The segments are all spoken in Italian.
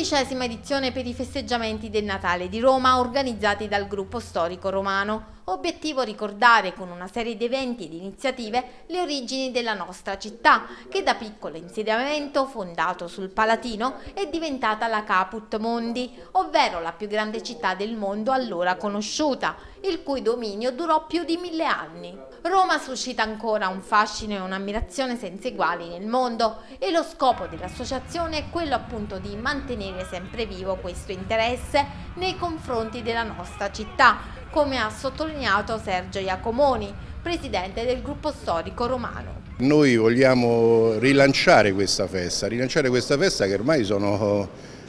11ª edizione per i festeggiamenti del Natale di Roma organizzati dal gruppo storico romano. Obiettivo ricordare con una serie di eventi ed iniziative le origini della nostra città, che da piccolo insediamento fondato sul Palatino è diventata la Caput Mundi, ovvero la più grande città del mondo allora conosciuta, il cui dominio durò più di 1000 anni. Roma suscita ancora un fascino e un'ammirazione senza eguali nel mondo e lo scopo dell'associazione è quello appunto di mantenere sempre vivo questo interesse nei confronti della nostra città, come ha sottolineato Sergio Iacomoni, presidente del gruppo storico romano. Noi vogliamo rilanciare questa festa che ormai sono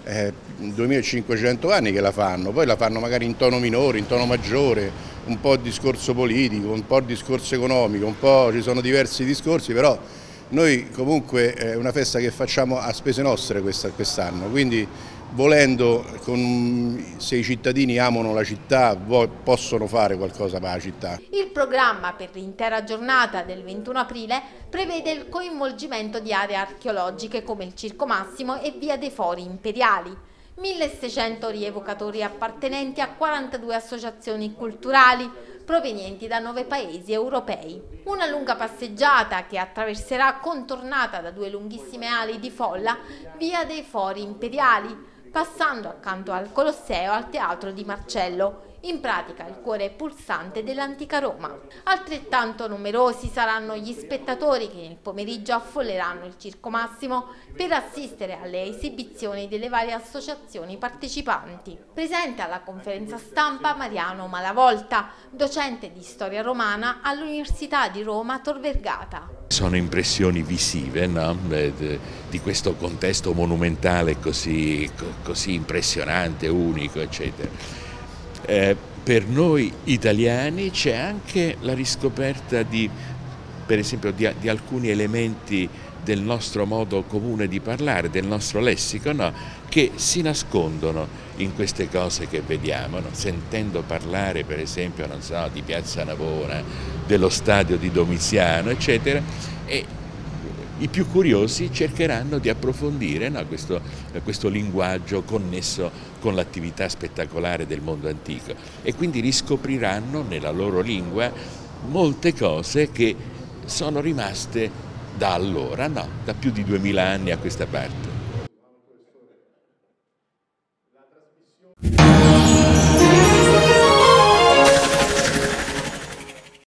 2500 anni che la fanno, poi la fanno magari in tono minore, in tono maggiore, un po' discorso politico, un po' discorso economico, un po' ci sono diversi discorsi, però noi comunque è una festa che facciamo a spese nostre quest'anno, quindi volendo, se i cittadini amano la città, possono fare qualcosa per la città. Il programma per l'intera giornata del 21 aprile prevede il coinvolgimento di aree archeologiche come il Circo Massimo e Via dei Fori Imperiali. 1600 rievocatori appartenenti a 42 associazioni culturali provenienti da 9 paesi europei. Una lunga passeggiata che attraverserà contornata da 2 lunghissime ali di folla Via dei Fori Imperiali, passando accanto al Colosseo al Teatro di Marcello, in pratica il cuore pulsante dell'antica Roma. Altrettanto numerosi saranno gli spettatori che nel pomeriggio affolleranno il Circo Massimo per assistere alle esibizioni delle varie associazioni partecipanti. Presente alla conferenza stampa Mariano Malavolta, docente di storia romana all'Università di Roma Tor Vergata. Sono impressioni visive, no? Di questo contesto monumentale così impressionante, unico, eccetera. Per noi italiani c'è anche la riscoperta per esempio di alcuni elementi del nostro modo comune di parlare, del nostro lessico, no? Che si nascondono in queste cose che vediamo, no? Sentendo parlare per esempio, non so, di Piazza Navona, dello stadio di Domiziano, eccetera, e i più curiosi cercheranno di approfondire, no, questo linguaggio connesso con l'attività spettacolare del mondo antico e quindi riscopriranno nella loro lingua molte cose che sono rimaste da allora, no, da più di 2000 anni a questa parte.